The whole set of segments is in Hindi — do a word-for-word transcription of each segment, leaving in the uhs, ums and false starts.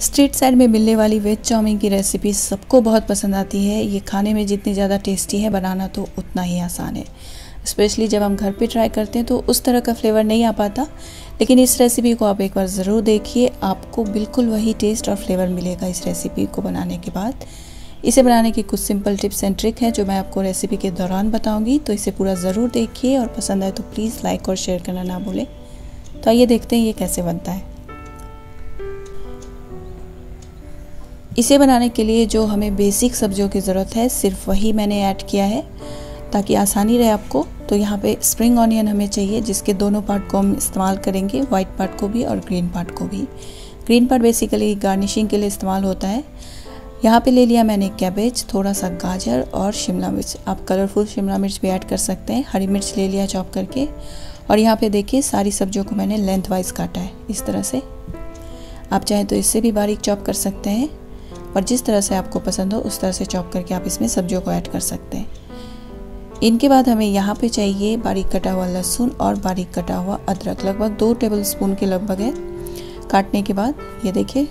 स्ट्रीट साइड में मिलने वाली वेज चाउमीन की रेसिपी सबको बहुत पसंद आती है। ये खाने में जितनी ज़्यादा टेस्टी है, बनाना तो उतना ही आसान है। स्पेशली जब हम घर पे ट्राई करते हैं तो उस तरह का फ्लेवर नहीं आ पाता, लेकिन इस रेसिपी को आप एक बार ज़रूर देखिए, आपको बिल्कुल वही टेस्ट और फ्लेवर मिलेगा इस रेसिपी को बनाने के बाद। इसे बनाने की कुछ सिंपल टिप्स एंड ट्रिक है जो मैं आपको रेसिपी के दौरान बताऊँगी, तो इसे पूरा ज़रूर देखिए और पसंद आए तो प्लीज़ लाइक और शेयर करना ना भूलें। तो आइए देखते हैं ये कैसे बनता है। इसे बनाने के लिए जो हमें बेसिक सब्जियों की ज़रूरत है सिर्फ वही मैंने ऐड किया है ताकि आसानी रहे आपको। तो यहाँ पे स्प्रिंग ऑनियन हमें चाहिए, जिसके दोनों पार्ट को हम इस्तेमाल करेंगे, वाइट पार्ट को भी और ग्रीन पार्ट को भी। ग्रीन पार्ट बेसिकली गार्निशिंग के लिए इस्तेमाल होता है। यहाँ पे ले लिया मैंने कैबेज, थोड़ा सा गाजर और शिमला मिर्च। आप कलरफुल शिमला मिर्च भी ऐड कर सकते हैं। हरी मिर्च ले लिया चॉप करके। और यहाँ पे देखिए सारी सब्जियों को मैंने लेंथ वाइज काटा है इस तरह से। आप चाहें तो इससे भी बारीक चॉप कर सकते हैं, और जिस तरह से आपको पसंद हो उस तरह से चॉप करके आप इसमें सब्जियों को ऐड कर सकते हैं। इनके बाद हमें यहाँ पे चाहिए बारीक कटा हुआ लहसुन और बारीक कटा हुआ अदरक, लगभग दो टेबल स्पून के लगभग है। काटने के बाद ये देखिए।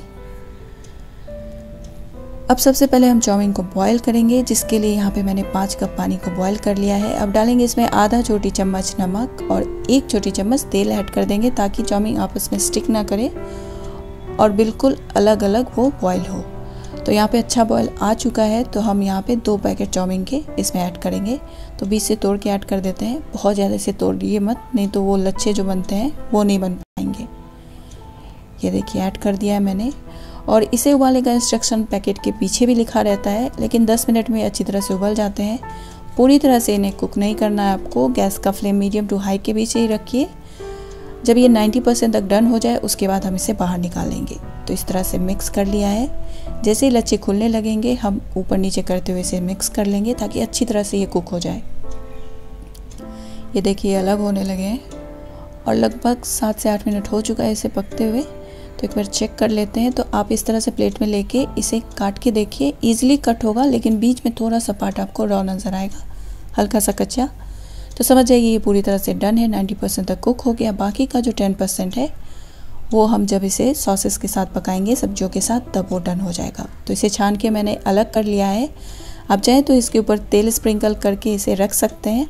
अब सबसे पहले हम चाउमीन को बॉईल करेंगे, जिसके लिए यहाँ पे मैंने पाँच कप पानी को बॉईल कर लिया है। अब डालेंगे इसमें आधा छोटी चम्मच नमक और एक छोटी चम्मच तेल ऐड कर देंगे ताकि चाउमीन आपस में स्टिक ना करे और बिल्कुल अलग अलग वो बॉईल हो। तो यहाँ पे अच्छा बॉयल आ चुका है, तो हम यहाँ पे दो पैकेट चाउमीन के इसमें ऐड करेंगे। तो बीच से तोड़ के ऐड कर देते हैं, बहुत ज़्यादा से तोड़िए मत, नहीं तो वो लच्छे जो बनते हैं वो नहीं बन पाएंगे। ये देखिए ऐड कर दिया है मैंने। और इसे उबालने का इंस्ट्रक्शन पैकेट के पीछे भी लिखा रहता है, लेकिन दस मिनट में अच्छी तरह से उबल जाते हैं। पूरी तरह से इन्हें कुक नहीं करना है आपको। गैस का फ्लेम मीडियम टू हाई के बीच ही रखिए। जब ये नब्बे परसेंट तक डन हो जाए उसके बाद हम इसे बाहर निकालेंगे। तो इस तरह से मिक्स कर लिया है। जैसे ही लच्छे खुलने लगेंगे हम ऊपर नीचे करते हुए इसे मिक्स कर लेंगे ताकि अच्छी तरह से ये कुक हो जाए। ये देखिए अलग होने लगे हैं और लगभग सात से आठ मिनट हो चुका है इसे पकते हुए। तो एक बार चेक कर लेते हैं। तो आप इस तरह से प्लेट में लेके इसे काट के देखिए, ईजिली कट होगा, लेकिन बीच में थोड़ा सा पार्ट आपको रॉ नज़र आएगा, हल्का सा कच्चा। तो समझ जाइए ये पूरी तरह से डन है, नब्बे परसेंट तक कुक हो गया। बाकी का जो दस परसेंट है वो हम जब इसे सॉसेस के साथ पकाएंगे, सब्जियों के साथ, तब वो डन हो जाएगा। तो इसे छान के मैंने अलग कर लिया है। आप चाहें तो इसके ऊपर तेल स्प्रिंकल करके इसे रख सकते हैं,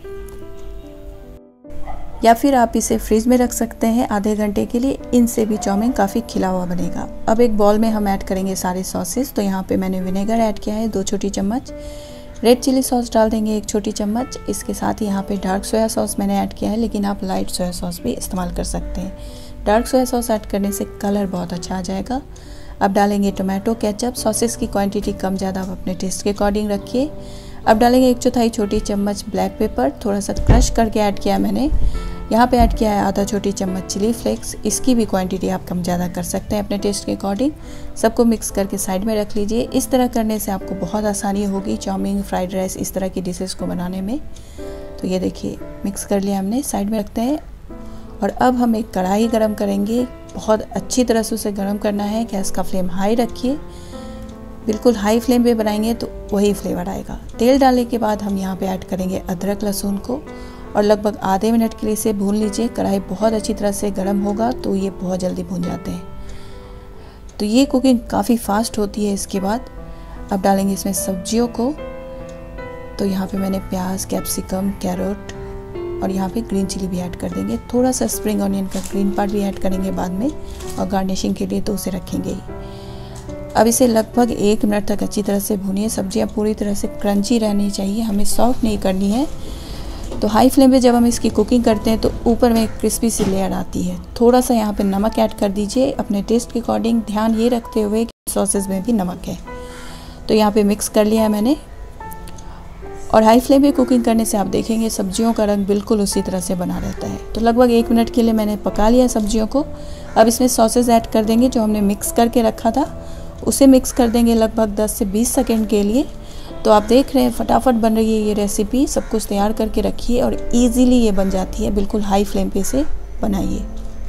या फिर आप इसे फ्रिज में रख सकते हैं आधे घंटे के लिए। इनसे भी चाउमीन काफ़ी खिला हुआ बनेगा। अब एक बॉल में हम ऐड करेंगे सारे सॉसेस। तो यहाँ पे मैंने विनेगर ऐड किया है दो छोटी चम्मच। रेड चिली सॉस डाल देंगे एक छोटी चम्मच। इसके साथ ही यहाँ पे डार्क सोया सॉस मैंने ऐड किया है, लेकिन आप लाइट सोया सॉस भी इस्तेमाल कर सकते हैं। डार्क सोया सॉस ऐड करने से कलर बहुत अच्छा आ जाएगा। अब डालेंगे टोमेटो केचप। सॉसेस की क्वांटिटी कम ज़्यादा आप अपने टेस्ट के अकॉर्डिंग रखिए। अब डालेंगे एक चौथाई छोटी चम्मच ब्लैक पेपर, थोड़ा सा क्रश करके ऐड किया मैंने। यहाँ पे ऐड किया है आधा छोटी चम्मच चिली फ्लेक्स। इसकी भी क्वांटिटी आप कम ज़्यादा कर सकते हैं अपने टेस्ट के अकॉर्डिंग। सबको मिक्स करके साइड में रख लीजिए। इस तरह करने से आपको बहुत आसानी होगी चाउमीन, फ्राइड राइस, इस तरह की डिशेस को बनाने में। तो ये देखिए मिक्स कर लिया हमने, साइड में रखते हैं। और अब हम एक कढ़ाई गरम करेंगे, बहुत अच्छी तरह से उसे गरम करना है। गैस का फ्लेम हाई रखिए, बिल्कुल हाई फ्लेम पे बनाएंगे तो वही फ्लेवर आएगा। तेल डालने के बाद हम यहाँ पे ऐड करेंगे अदरक लहसुन को और लगभग आधे मिनट के लिए इसे भून लीजिए। कढ़ाई बहुत अच्छी तरह से गर्म होगा तो ये बहुत जल्दी भून जाते हैं। तो ये कुकिंग काफ़ी फास्ट होती है। इसके बाद अब डालेंगे इसमें सब्जियों को। तो यहाँ पे मैंने प्याज, कैप्सिकम, कैरेट और यहाँ पे ग्रीन चिली भी ऐड कर देंगे। थोड़ा सा स्प्रिंग ऑनियन का ग्रीन पार्ट भी ऐड करेंगे बाद में, और गार्निशिंग के लिए तो उसे रखेंगे ही। अब इसे लगभग एक मिनट तक अच्छी तरह से भूनिए। सब्जियाँ पूरी तरह से क्रंची रहनी चाहिए, हमें सॉफ्ट नहीं करनी है। तो हाई फ्लेम पे जब हम इसकी कुकिंग करते हैं तो ऊपर में क्रिस्पी सी लेयर आती है। थोड़ा सा यहाँ पे नमक ऐड कर दीजिए अपने टेस्ट के अकॉर्डिंग, ध्यान ये रखते हुए कि सॉसेस में भी नमक है। तो यहाँ पे मिक्स कर लिया है मैंने। और हाई फ्लेम पे कुकिंग करने से आप देखेंगे सब्जियों का रंग बिल्कुल उसी तरह से बना रहता है। तो लगभग एक मिनट के लिए मैंने पका लिया सब्जियों को। अब इसमें सॉसेस ऐड कर देंगे जो हमने मिक्स करके रखा था, उसे मिक्स कर देंगे लगभग दस से बीस सेकेंड के लिए। तो आप देख रहे हैं फटाफट बन रही है ये रेसिपी। सब कुछ तैयार करके रखिए और इजीली ये बन जाती है। बिल्कुल हाई फ्लेम पे से बनाइए।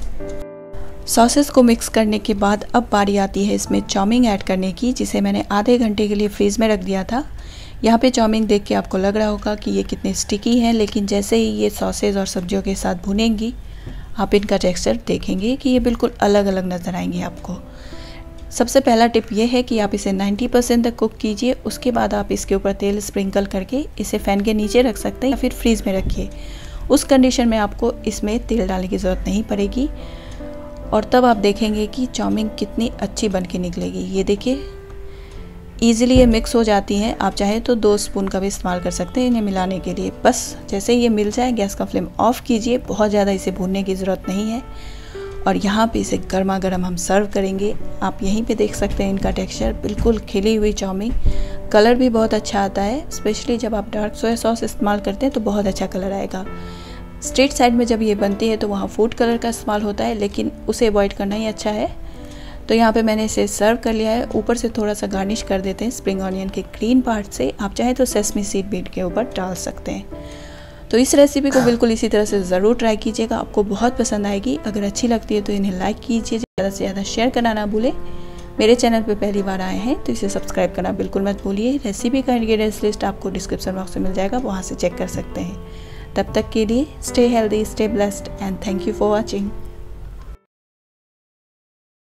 सॉसेस को मिक्स करने के बाद अब बारी आती है इसमें चाउमीन ऐड करने की, जिसे मैंने आधे घंटे के लिए फ्रीज में रख दिया था। यहाँ पे चाउमीन देख के आपको लग रहा होगा कि ये कितने स्टिकी हैं, लेकिन जैसे ही ये सॉसेज और सब्जियों के साथ भुनेंगी आप इनका टेक्सचर देखेंगे कि ये बिल्कुल अलग अलग नज़र आएंगे आपको। सबसे पहला टिप ये है कि आप इसे नब्बे परसेंट तक कुक कीजिए। उसके बाद आप इसके ऊपर तेल स्प्रिंकल करके इसे फ़ैन के नीचे रख सकते हैं या फिर फ्रीज़ में रखिए। उस कंडीशन में आपको इसमें तेल डालने की ज़रूरत नहीं पड़ेगी और तब आप देखेंगे कि चाउमीन कितनी अच्छी बन के निकलेगी। ये देखिए ईज़िली ये मिक्स हो जाती हैं। आप चाहे तो दो स्पून का भी इस्तेमाल कर सकते हैं इन्हें मिलाने के लिए। बस जैसे ही ये मिल जाए गैस का फ्लेम ऑफ़ कीजिए। बहुत ज़्यादा इसे भूनने की ज़रूरत नहीं है और यहाँ पे इसे गर्मा गर्म हम सर्व करेंगे। आप यहीं पे देख सकते हैं इनका टेक्सचर, बिल्कुल खिली हुई चाउमीन। कलर भी बहुत अच्छा आता है, स्पेशली जब आप डार्क सोया सॉस इस्तेमाल करते हैं तो बहुत अच्छा कलर आएगा। स्ट्रीट साइड में जब ये बनती है तो वहाँ फूड कलर का इस्तेमाल होता है, लेकिन उसे अवॉइड करना ही अच्छा है। तो यहाँ पे मैंने इसे सर्व कर लिया है। ऊपर से थोड़ा सा गार्निश कर देते हैं स्प्रिंग ऑनियन के ग्रीन पार्ट से। आप चाहे तो सेसमी सीड बीट के ऊपर डाल सकते हैं। तो इस रेसिपी को बिल्कुल इसी तरह से ज़रूर ट्राई कीजिएगा, आपको बहुत पसंद आएगी। अगर अच्छी लगती है तो इन्हें लाइक कीजिए, ज़्यादा से ज़्यादा शेयर करना ना भूलें। मेरे चैनल पे पहली बार आए हैं तो इसे सब्सक्राइब करना बिल्कुल मत भूलिए। रेसिपी का इंग्रेडिएंट्स लिस्ट आपको डिस्क्रिप्शन बॉक्स में मिल जाएगा, वहाँ से चेक कर सकते हैं। तब तक के लिए stay healthy, stay blessed and thank you for watching.